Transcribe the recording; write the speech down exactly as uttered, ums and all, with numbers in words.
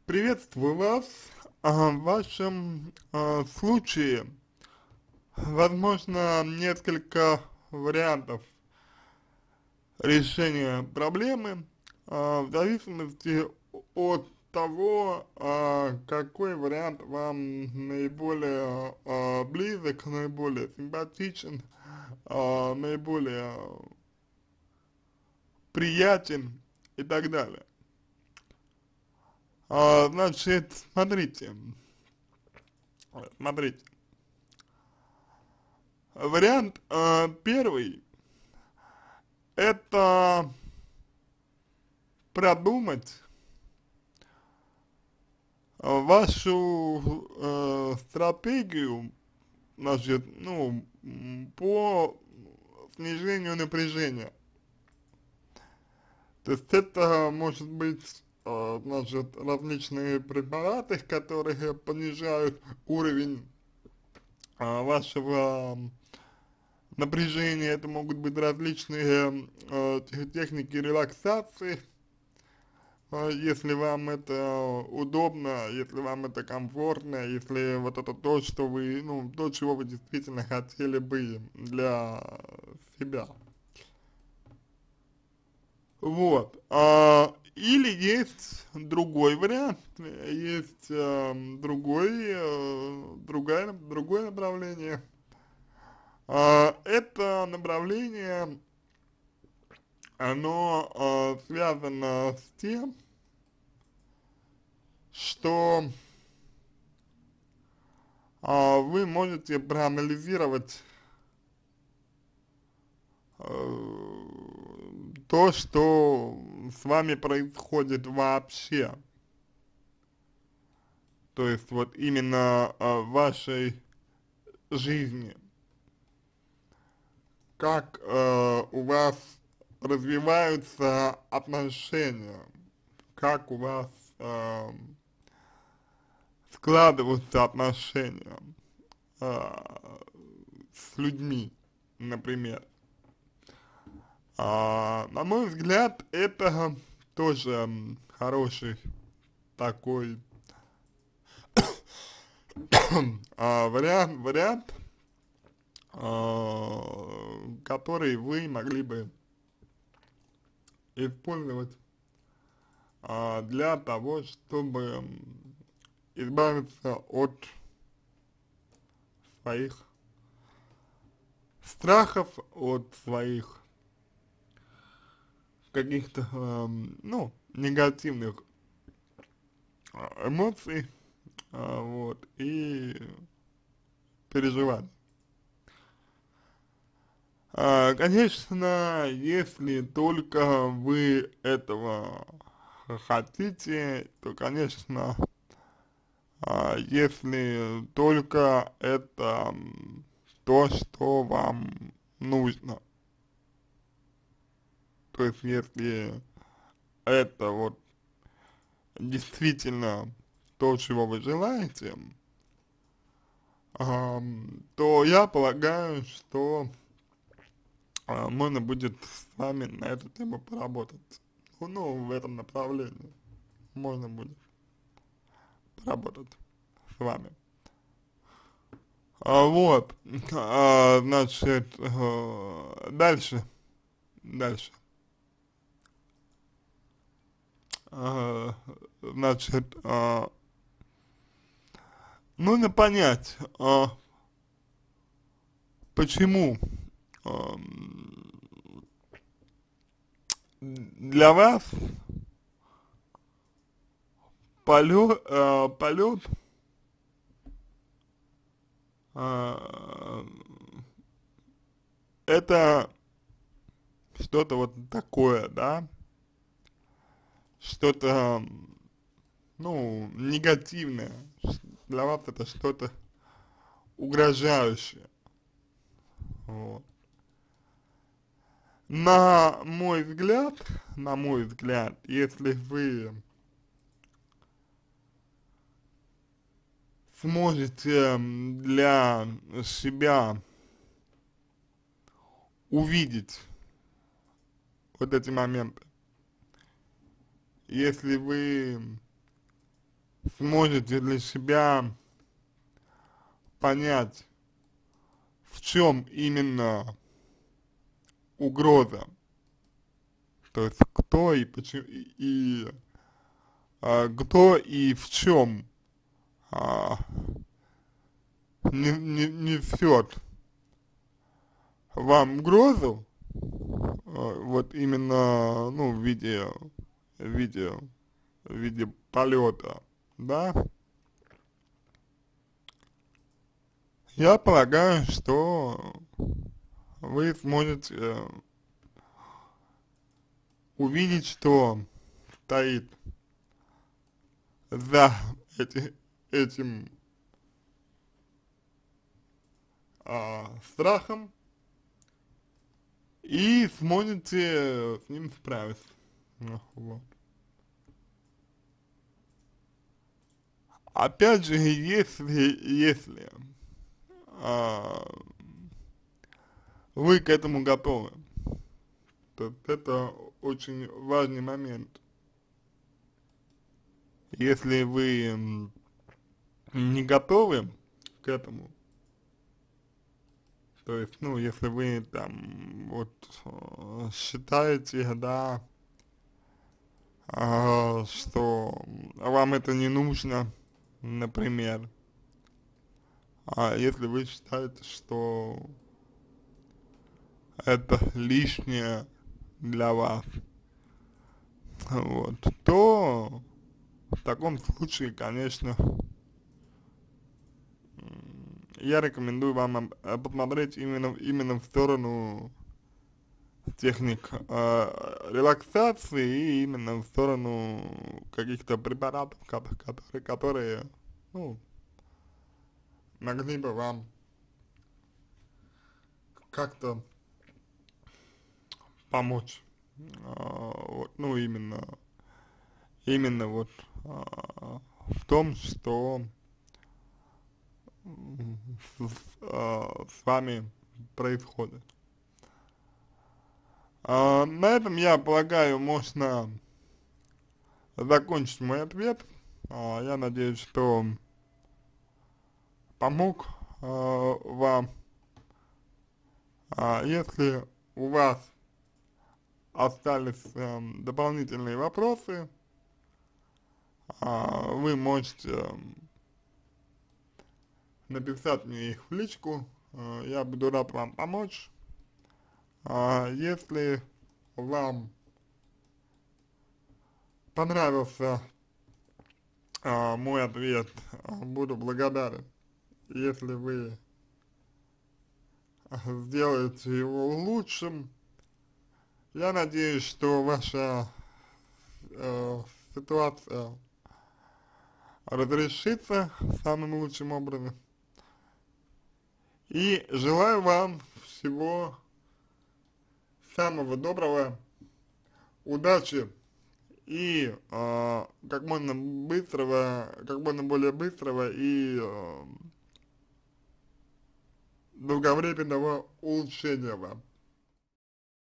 Приветствую вас. А, В вашем а, случае, возможно, несколько вариантов решения проблемы, а, в зависимости от того, а, какой вариант вам наиболее а, близок, наиболее симпатичен, а, наиболее приятен и так далее. А, значит, смотрите, смотрите. Вариант э, первый — это продумать э, вашу э, стратегию, значит, ну, м, по снижению напряжения. То есть это может быть, э, значит, различные препараты, которые понижают уровень э, вашего напряжения. Это могут быть различные э, техники релаксации, э, если вам это удобно, если вам это комфортно, если вот это то, что вы, ну, то, чего вы действительно хотели бы для себя. Вот. А, или есть другой вариант, есть э, другой, э, другое, другое направление. А, это направление, оно э, связано с тем, что а, вы можете проанализировать э, то, что с вами происходит вообще. То есть вот именно э, в вашей жизни. Как э, у вас развиваются отношения, как у вас э, складываются отношения э, с людьми, например. А, на мой взгляд, это тоже м, хороший такой а, вариант, вариант, а, который вы могли бы использовать а, для того, чтобы м, избавиться от своих страхов, от своих каких-то, эм, ну, негативных а, эмоций, а, вот, и переживаний. А, конечно, если только вы этого хотите, то, конечно, а, если только это м, то, что вам нужно. То есть, если это вот действительно то, чего вы желаете, ам, то я полагаю, что а, можно будет с вами на эту тему поработать. Ну, ну, в этом направлении можно будет поработать с вами. А, вот, а, значит, э, дальше, дальше. А, значит, а, нужно понять, а, почему ам, для вас полет, а, полет а, это что-то вот такое, да, что-то, ну, негативное, для вас это что-то угрожающее, вот. На мой взгляд, на мой взгляд, если вы сможете для себя увидеть вот эти моменты, если вы сможете для себя понять, в чем именно угроза, то есть кто и почему, и, и а, кто и в чем а, не, не, несет вам угрозу, а, вот именно, ну, в виде, в виде, в виде полета, да, я полагаю, что вы сможете увидеть, что стоит за эти, этим а, страхом, и сможете с ним справиться. Ну, вот. Опять же, если, если а, вы к этому готовы, то это очень важный момент. Если вы м, не готовы к этому, то есть, ну, если вы там вот э, считаете, да, а, что вам это не нужно, например, а если вы считаете, что это лишнее для вас, вот, то в таком случае, конечно, м, я рекомендую вам об- э, посмотреть именно, именно в сторону техник э, релаксации и именно в сторону каких-то препаратов, ко- которые, которые, ну, могли бы вам как-то помочь. А, вот, ну, именно, именно вот а, в том, что м, с, с, а, с вами происходит. А, на этом, я полагаю, можно закончить мой ответ. А, я надеюсь, что помог а, вам. А, если у вас остались эм, дополнительные вопросы, а, вы можете эм, написать мне их в личку, э, я буду рад вам помочь. А, если вам понравился а, мой ответ, а, буду благодарен, если вы а, сделаете его лучшим. Я надеюсь, что ваша э, ситуация разрешится самым лучшим образом. И желаю вам всего самого доброго, удачи и э, как можно быстрого, как можно более быстрого и э, долговременного улучшения вам.